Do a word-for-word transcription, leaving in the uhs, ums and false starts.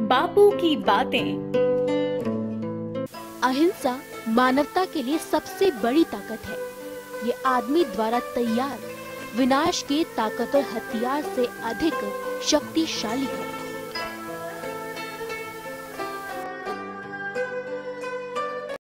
बापू की बातें। अहिंसा मानवता के लिए सबसे बड़ी ताकत है। ये आदमी द्वारा तैयार विनाश के ताकतवर हथियार से अधिक शक्तिशाली है।